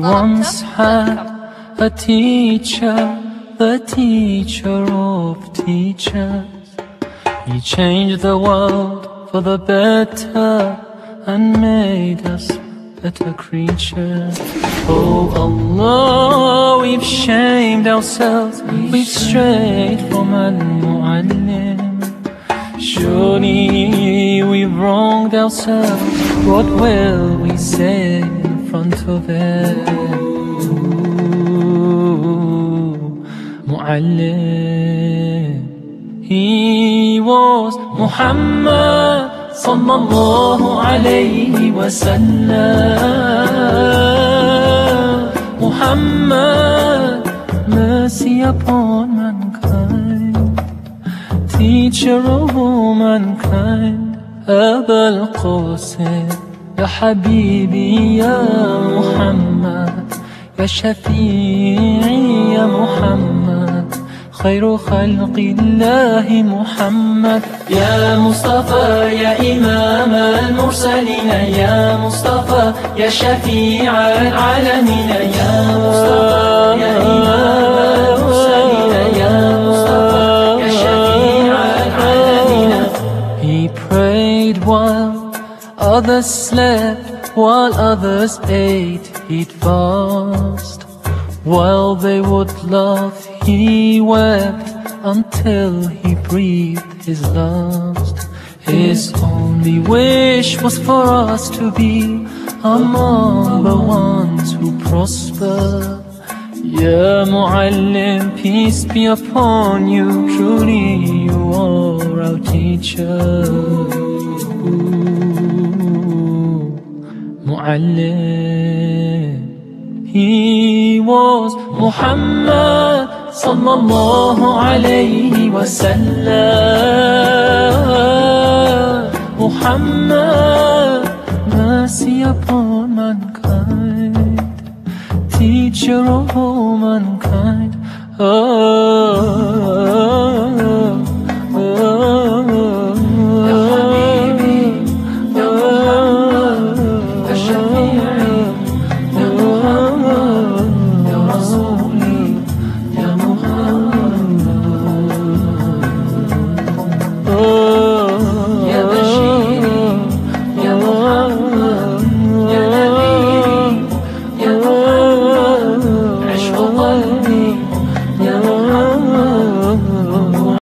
once had a teacher, the teacher of teachers. He changed the world for the better and made us better creatures. Oh Allah, we've shamed ourselves, we've strayed from Al-Mu'allim. Surely we've wronged ourselves, what will we say in front of it? Mu'allim. He was Muhammad sallallahu alayhi wa sallam. Muhammad, mercy upon mankind, teacher of all mankind. أبا القاسم يا حبيبي يا محمد، يا شفيعي يا محمد، خير خلق الله محمد. يا مصطفى يا إمام المرسلين، يا مصطفى يا شفيع العالمين، يا مصطفى يا إمام المرسلين، يا مصطفى يا شفيع العالمين. He prayed while others slept, while others ate, he'd fast. While they would laugh, he wept until he breathed his last. His only wish was for us to be among the ones who prosper. Ya Mu'allim, peace be upon you, truly you are our teacher. Mu'allim. He was Muhammad sallallahu alayhi wa sallam. Muhammad, mercy upon mankind, teacher of all mankind.